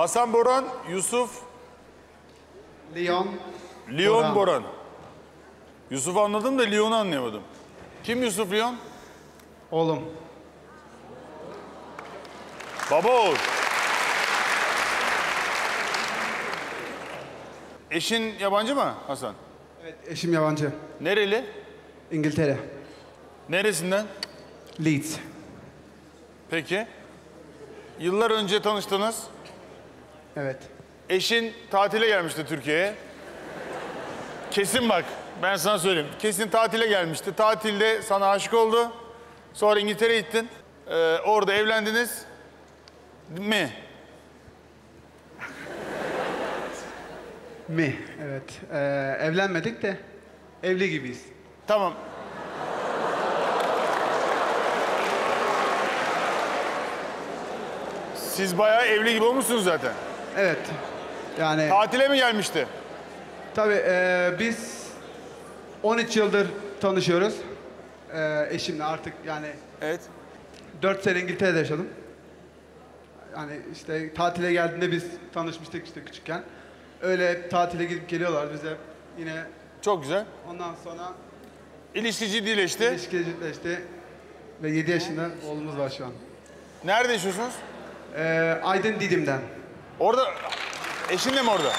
Hasan Boran, Yusuf... Leon Boran. Yusuf anladım da Leon'u anlayamadım. Kim Yusuf Leon? Oğlum. Baba oğul. Eşin yabancı mı Hasan? Evet, eşim yabancı. Nereli? İngiltere. Neresinden? Leeds. Peki. Yıllar önce tanıştınız. Evet. Eşin tatile gelmişti Türkiye'ye. Kesin bak, ben sana söyleyeyim. Kesin tatile gelmişti. Tatilde sana aşık oldu. Sonra İngiltere'ye gittin. Orada evlendiniz. Mi? Evet. Evlenmedik de evli gibiyiz. Tamam. Siz bayağı evli gibi olmuşsunuz zaten. Evet. Yani Tatile mi gelmişti? tabii biz 13 yıldır tanışıyoruz. Eşimle artık yani Evet. 4 sene İngiltere'de yaşadım. Yani işte tatile geldiğinde biz tanışmıştık işte küçükken. Öyle tatile gidip geliyorlar bize yine Çok güzel. ondan sonra İlişki ciddileşti. ilişki ciddileşti ve 7 yaşında oğlumuz var şu an. Nerede yaşıyorsunuz? Aydın Didim'den. Orada. Eşin de mi orada?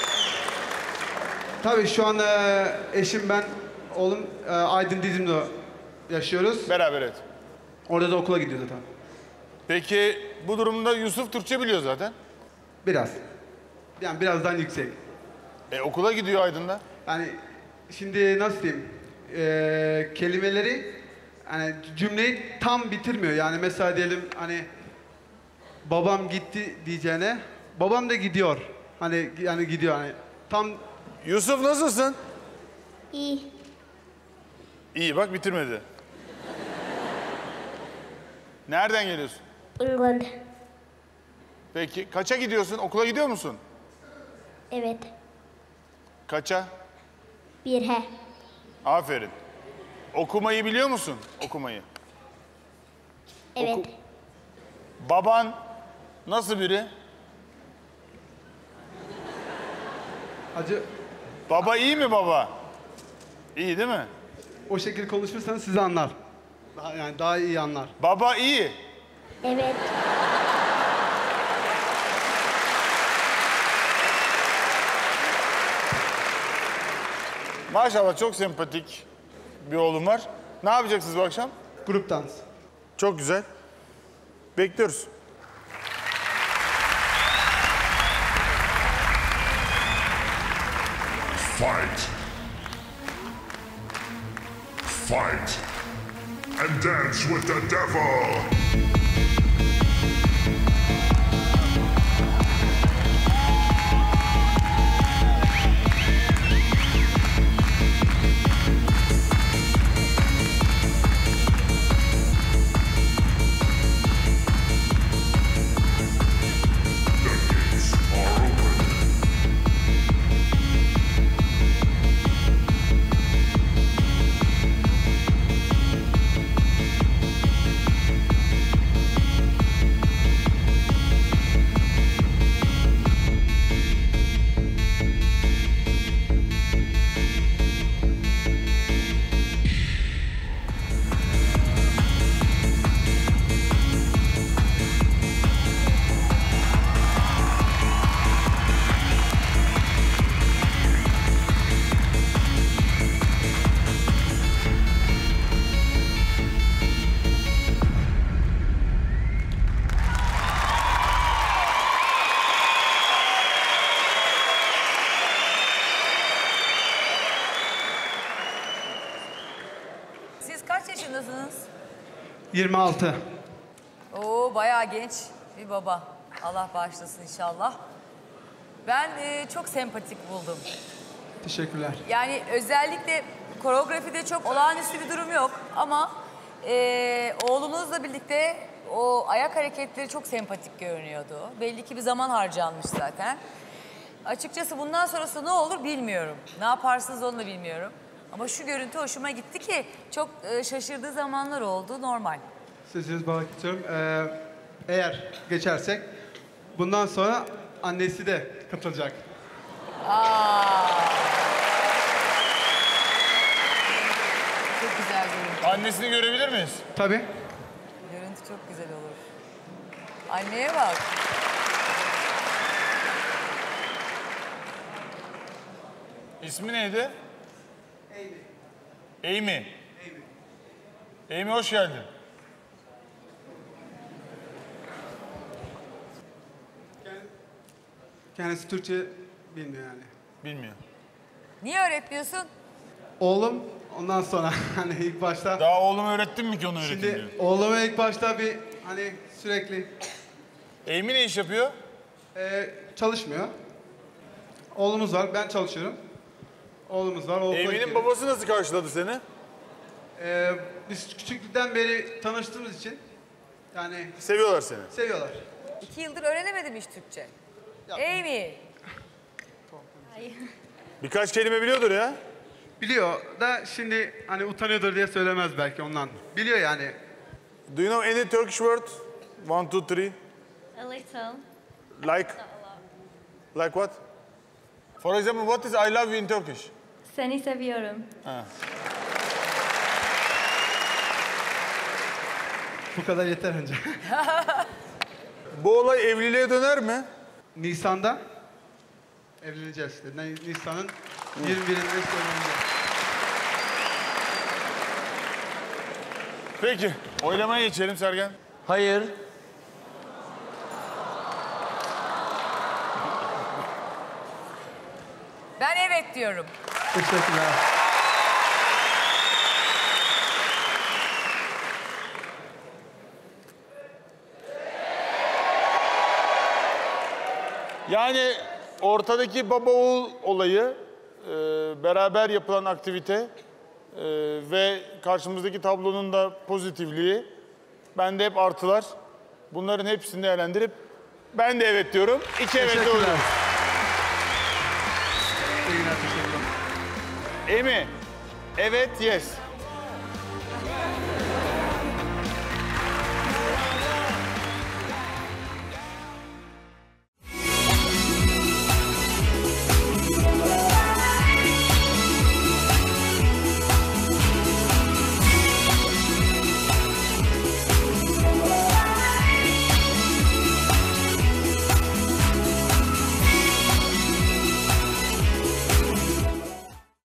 Tabii şu an eşim ben, oğlum Aydın Didim'de yaşıyoruz. Beraber evet. Orada da okula gidiyor zaten. Peki bu durumda Yusuf Türkçe biliyor zaten. Biraz. Yani birazdan yüksek. Okula gidiyor Aydın'da. Yani şimdi nasıl diyeyim? Kelimeleri hani cümleyi tam bitirmiyor. Yani mesela diyelim hani babam gitti diyeceğine babam da gidiyor. Hani yani gidiyor hani tam. Yusuf nasılsın? İyi. İyi bak bitirmedi. Nereden geliyorsun? Uygun. Peki kaça gidiyorsun? Okula gidiyor musun? Evet. Kaça? Bir he. Aferin. Okumayı biliyor musun? Okumayı. Evet. Baban nasıl biri? Acı Baba iyi mi baba? İyi değil mi? o şekilde konuşursanız sizi anlar. Yani daha iyi anlar. Baba iyi. Evet. Maşallah çok sempatik bir oğlum var. Ne yapacaksınız bu akşam? Grup dans. Çok güzel. Bekliyoruz. Fight. Fight. And dance with the devil. Siz kaç yaşındasınız? 26. Oo, bayağı genç bir baba. Allah bağışlasın inşallah. Ben çok sempatik buldum. Teşekkürler. Yani özellikle koreografide çok olağanüstü bir durum yok ama oğlunuzla birlikte o ayak hareketleri çok sempatik görünüyordu. Belli ki bir zaman harcanmış zaten. Açıkçası bundan sonrası ne olur bilmiyorum. Ne yaparsınız onu da bilmiyorum. Ama şu görüntü hoşuma gitti ki çok şaşırdığı zamanlar oldu, normal. Sözünüz bağlı istiyorum. Eğer geçersek bundan sonra annesi de katılacak. Çok güzel görüntü. Annesini görebilir miyiz? Tabii. Görüntü çok güzel olur. Anneye bak. İsmi neydi? Amy. Amy hoş geldin. Kendisi Türkçe bilmiyor yani. Bilmiyor. Niye öğretmiyorsun? Oğlum ondan sonra hani ilk başta Daha oğluma öğrettin mi ki onu öğreteyim diyor. şimdi oğluma ilk başta bir hani sürekli Amy ne iş yapıyor? çalışmıyor. Oğlumuz var, ben çalışıyorum. Oğlumuz var, o okula Amy'nin gidiyor. babası nasıl karşıladı seni? Biz küçüklükten beri tanıştığımız için yani Seviyorlar seni. seviyorlar. 2 yıldır öğrenemedim hiç Türkçe. Amy. Birkaç kelime biliyordur ya. Biliyor da şimdi hani utanıyordur diye söylemez belki ondan. Biliyor yani. Do you know any Turkish word? 1, 2, 3. A little. Like? Like what? For example, what is I love you in Turkish? Seni seviyorum. Bu kadar yeter önce. Bu olay evliliğe döner mi? Nisan'da evleneceğiz işte. Nisan'ın 21'inde evleneceğiz. Peki. Oylamaya geçelim Sergen. Hayır. Ben evet diyorum. Teşekkürler. Yani ortadaki baba oğul olayı, beraber yapılan aktivite ve karşımızdaki tablonun da pozitifliği, bende hep artılar. Bunların hepsini değerlendirip ben de evet diyorum. 2 evet Teşekkürler. oluyor. İyi günler, teşekkürler. Emi, evet, yes.